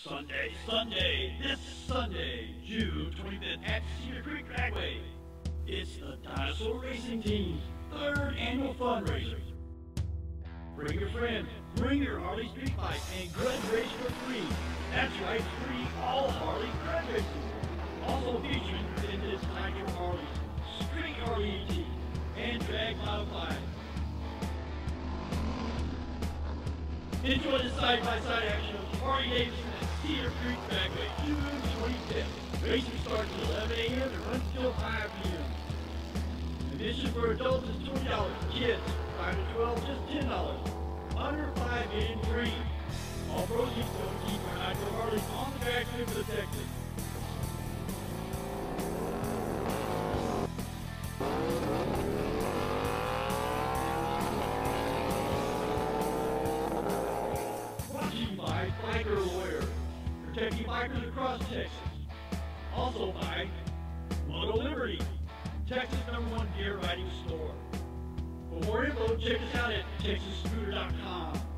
This Sunday, June 25th at Cedar Creek Dragway. It's the Dinosaur Racing Team's third annual fundraiser. Bring your friends, bring your Harley street bike, and grudge race for free. That's right, free all Harley grudge racing. Also featuring vintage Nitro Harleys, Street Harley ET, and drag modified. Enjoy the side-by-side action of Harley Davidson at Cedar Creek Dragway, June 25th. Racing starts at 11 a.m. and runs till 5 p.m. Admission for adults is $20, kids 5 to 12 just $10. Under 5 in free. All proceeds go to keep our Nitro Harleys on the track and protected. Brought to you by Biker Lawyer, protecting bikers across Texas. Also by Moto Liberty, Texas #1 gear riding store. For more info, check us out at texasscooter.com.